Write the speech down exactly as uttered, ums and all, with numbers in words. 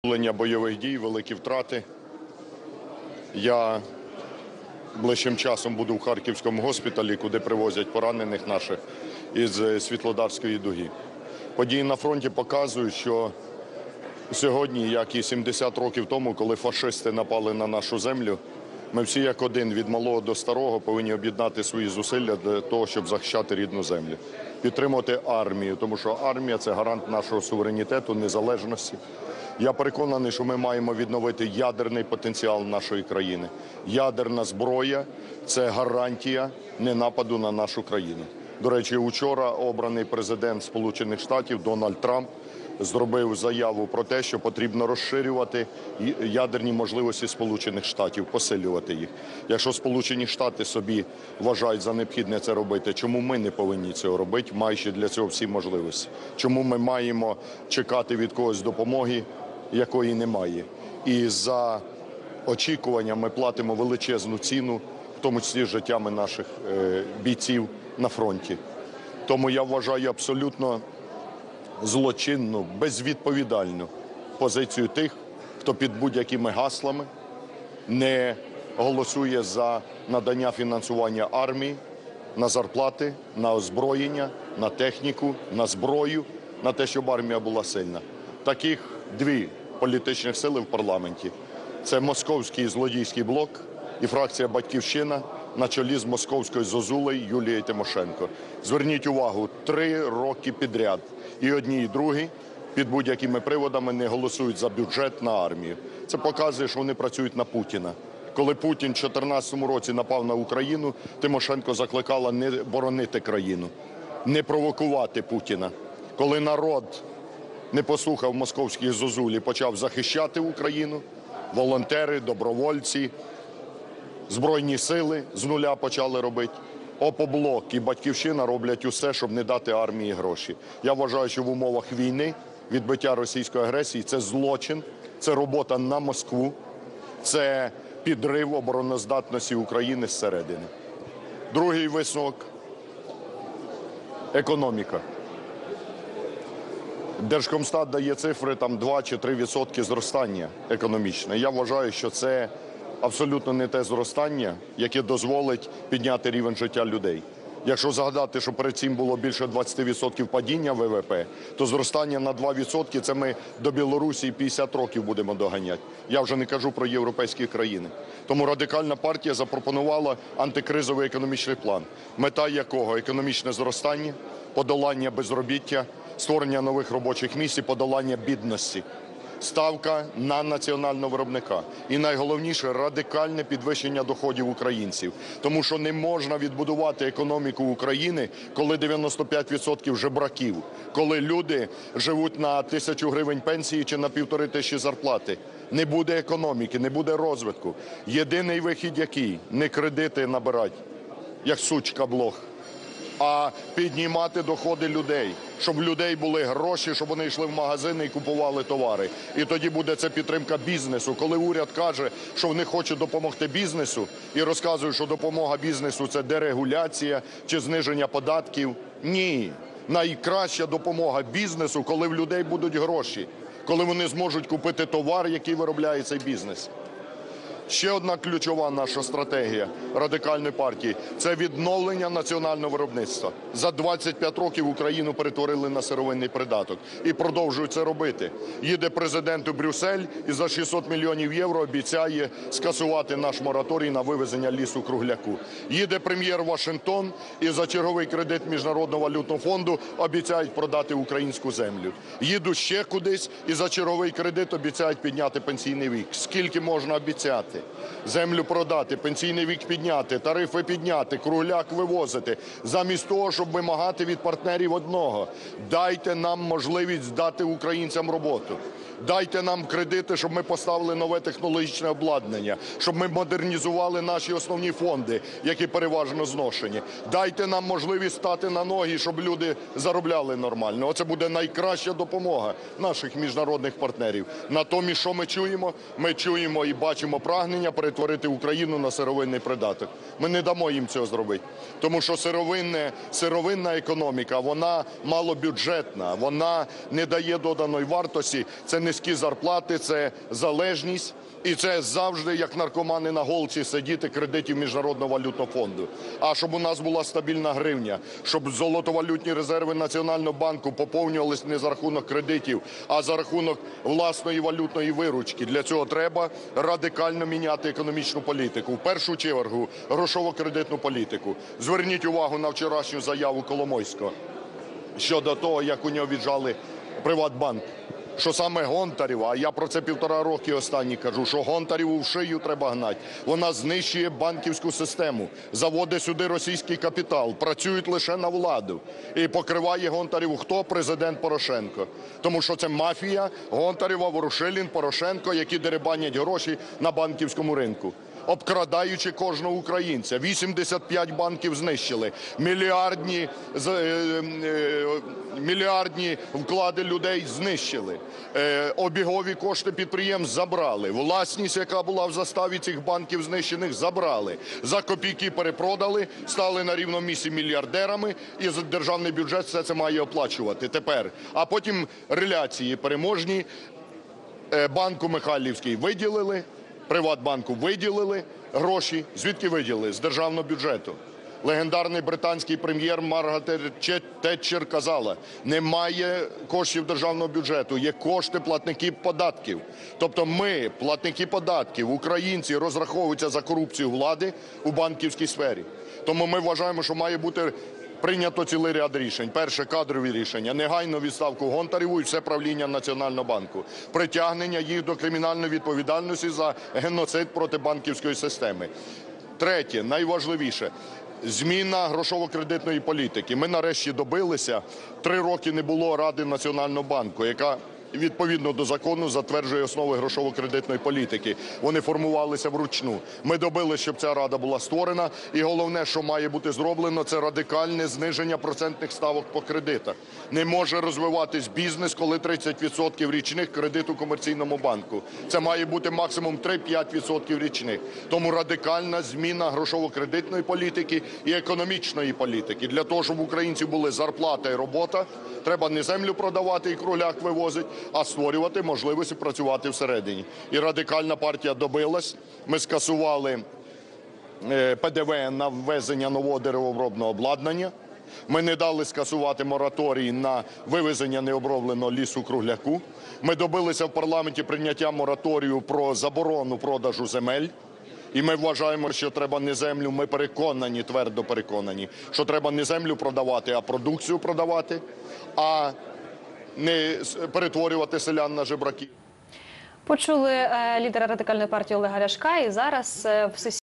Відновлення бойових дій, великі втрати. Я ближчим часом буду в Харківському госпіталі, куди привозять поранених наших із Світлодарської дуги. Події на фронті показують, що сьогодні, як і сімдесят років тому, коли фашисти напали на нашу землю, ми всі як один, від малого до старого, повинні об'єднати свої зусилля для того, щоб захищати рідну землю. Підтримувати армію, тому що армія – це гарант нашого суверенітету, незалежності. Я переконаний, що ми маємо відновити ядерний потенціал нашої країни. Ядерна зброя – це гарантія ненападу на нашу країну. До речі, вчора обраний президент Сполучених Штатів Дональд Трамп зробив заяву про те, що потрібно розширювати ядерні можливості Сполучених Штатів, посилювати їх. Якщо Сполучені Штати собі вважають за необхідне це робити, чому ми не повинні цього робити, маючи для цього всі можливості? Чому ми маємо чекати від когось допомоги, якої немає? І за очікування ми платимо величезну ціну, в тому числі життями наших е, бійців на фронті. Тому я вважаю абсолютно злочинну, безвідповідальну позицію тих, хто під будь-якими гаслами не голосує за надання фінансування армії на зарплати, на озброєння, на техніку, на зброю, на те, щоб армія була сильна. Таких дві політичних сили в парламенті – це московський злодійський блок і фракція «Батьківщина» на чолі з московською зозулею Юлією Тимошенко. Зверніть увагу, три роки підряд і одні, і другі під будь-якими приводами не голосують за бюджет на армію. Це показує, що вони працюють на Путіна. Коли Путін у дві тисячі чотирнадцятому році напав на Україну, Тимошенко закликала не боронити країну, не провокувати Путіна. Коли народ не послухав московських зозуль і почав захищати Україну, волонтери, добровольці, Збройні сили з нуля почали робити, «Опоблок» і «Батьківщина» роблять усе, щоб не дати армії гроші. Я вважаю, що в умовах війни відбиття російської агресії – це злочин, це робота на Москву, це підрив обороноздатності України зсередини. Другий висновок – економіка. Держкомстат дає цифри, там два чи три відсотки зростання економічне. Я вважаю, що це абсолютно не те зростання, яке дозволить підняти рівень життя людей. Якщо згадати, що перед цим було більше двадцяти відсотків падіння ВВП, то зростання на два відсотки – це ми до Білорусі п'ятдесят років будемо доганяти. Я вже не кажу про європейські країни. Тому Радикальна партія запропонувала антикризовий економічний план, мета якого – економічне зростання, подолання безробіття, створення нових робочих місць і подолання бідності. Ставка на національного виробника. І найголовніше – радикальне підвищення доходів українців. Тому що не можна відбудувати економіку України, коли дев'яносто п'ять відсотків жебраків, коли люди живуть на тисячу гривень пенсії чи на півтори тисячі зарплати. Не буде економіки, не буде розвитку. Єдиний вихід який? Не кредити набирати, як сучка блох, а піднімати доходи людей, щоб в людей були гроші, щоб вони йшли в магазини і купували товари. І тоді буде це підтримка бізнесу. Коли уряд каже, що вони хочуть допомогти бізнесу і розказують, що допомога бізнесу – це дерегуляція чи зниження податків. Ні. Найкраща допомога бізнесу, коли в людей будуть гроші, коли вони зможуть купити товар, який виробляє цей бізнес. Ще одна ключова наша стратегія Радикальної партії – це відновлення національного виробництва. За двадцять п'ять років Україну перетворили на сировинний придаток і продовжують це робити. Їде президент у Брюссель і за шістсот мільйонів євро обіцяє скасувати наш мораторій на вивезення лісу-кругляку. Їде прем'єр у Вашингтон і за черговий кредит Міжнародного валютного фонду обіцяють продати українську землю. Їду ще кудись і за черговий кредит обіцяють підняти пенсійний вік. Скільки можна обіцяти? Землю продати, пенсійний вік підняти, тарифи підняти, кругляк вивозити. Замість того, щоб вимагати від партнерів одного – дайте нам можливість дати українцям роботу. Дайте нам кредити, щоб ми поставили нове технологічне обладнання, щоб ми модернізували наші основні фонди, які переважно зношені. Дайте нам можливість стати на ноги, щоб люди заробляли нормально. Оце буде найкраща допомога наших міжнародних партнерів. Натомість, що ми чуємо? Ми чуємо і бачимо прагнення прагнення перетворити Україну на сировинний придаток. Ми не дамо їм цього зробити. Тому що сировинне, сировинна економіка, вона малобюджетна, вона не дає доданої вартості, це низькі зарплати, це залежність. І це завжди, як наркомани на голці, сидіти кредитів Міжнародного валютного фонду. А щоб у нас була стабільна гривня, щоб золотовалютні резерви Національного банку поповнювалися не за рахунок кредитів, а за рахунок власної валютної виручки. Для цього треба радикально міняти економічну політику. В першу чергу грошово-кредитну політику. Зверніть увагу на вчорашню заяву Коломойського щодо того, як у нього віджали Приватбанк. Що саме Гонтарева, а я про це півтора роки останні кажу, що Гонтареву в шию треба гнати. Вона знищує банківську систему, заводить сюди російський капітал, працюють лише на владу. І покриває Гонтареву хто? Президент Порошенко. Тому що це мафія Гонтарева, Ворушилін, Порошенко, які дерибанять гроші на банківському ринку, обкрадаючи кожного українця. вісімдесят п'ять банків знищили, мільярдні, е, е, мільярдні вклади людей знищили, е, обігові кошти підприємств забрали, власність, яка була в заставі цих банків знищених, забрали, за копійки перепродали, стали на рівному місці мільярдерами, і державний бюджет все це має оплачувати тепер. А потім реляції переможні, е, банку Михайлівський виділили, Приватбанку виділили гроші. Звідки виділили? З державного бюджету. Легендарний британський прем'єр Маргарет Тетчер казала: немає коштів державного бюджету, є кошти платників податків. Тобто ми, платники податків, українці, розраховуються за корупцію влади у банківській сфері. Тому ми вважаємо, що має бути прийнято цілий ряд рішень. Перше – кадрові рішення. Негайно відставку Гонтареву і все правління Національного банку. Притягнення їх до кримінальної відповідальності за геноцид проти банківської системи. Третє, найважливіше – зміна грошово-кредитної політики. Ми нарешті добилися, три роки не було Ради Національного банку, яка відповідно до закону затверджує основи грошово-кредитної політики. Вони формувалися вручну. Ми добилися, щоб ця рада була створена. І головне, що має бути зроблено, це радикальне зниження процентних ставок по кредитах. Не може розвиватись бізнес, коли тридцять відсотків річних кредит у комерційному банку. Це має бути максимум три-п'ять відсотків річних. Тому радикальна зміна грошово-кредитної політики і економічної політики. Для того, щоб у українців були зарплата і робота, треба не землю продавати і кругляк вивозити, а створювати можливості працювати всередині. І Радикальна партія добилась. Ми скасували Пе Де Ве на ввезення нового деревообробного обладнання. Ми не дали скасувати мораторій на вивезення необробленого лісу-кругляку. Ми добилися в парламенті прийняття мораторію про заборону продажу земель. І ми вважаємо, що треба не землю, ми переконані, твердо переконані, що треба не землю продавати, а продукцію продавати, а не перетворювати селян на жебраків. Почули е, лідера Радикальної партії Олега Ляшка, і зараз е, в сесійній